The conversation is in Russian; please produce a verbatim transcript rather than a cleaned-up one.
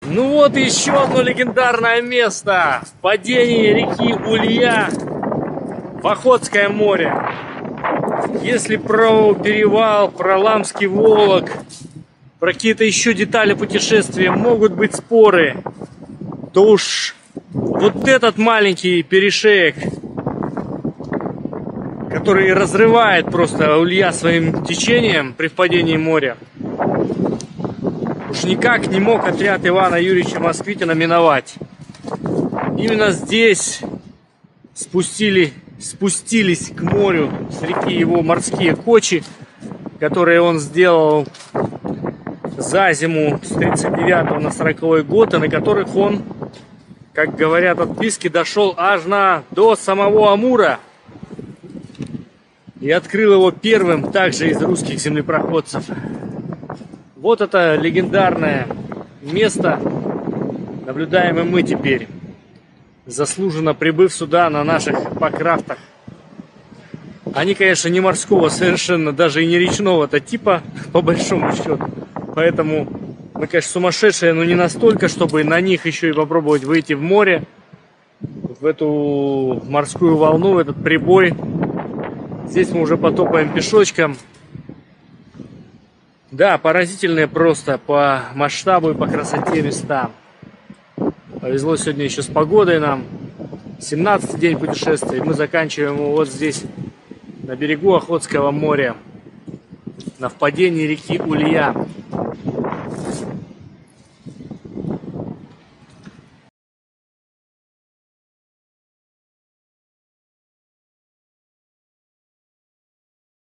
Ну вот еще одно легендарное место. Впадение реки Улья в Охотское море. Если про перевал, про Ламский Волок, про какие-то еще детали путешествия могут быть споры, то уж вот этот маленький перешеек, который разрывает просто Улья своим течением при впадении моря, уж никак не мог отряд Ивана Юрьевича Москвитина миновать. Именно здесь спустили, спустились к морю с реки его морские кочи, которые он сделал за зиму с тридцать девятого на сороковой год, и на которых он, как говорят отписки, дошел аж на, до самого Амура и открыл его первым также из русских землепроходцев. Вот это легендарное место наблюдаем и мы теперь, заслуженно прибыв сюда на наших покрафтах. Они, конечно, не морского совершенно, даже и не речного-то типа, по большому счету. Поэтому мы, конечно, сумасшедшие, но не настолько, чтобы на них еще и попробовать выйти в море, в эту морскую волну, в этот прибой. Здесь мы уже потопаем пешочком. Да, поразительные просто по масштабу и по красоте места. Повезло сегодня еще с погодой нам. семнадцатый день путешествия. Мы заканчиваем его вот здесь, на берегу Охотского моря, на впадении реки Улья.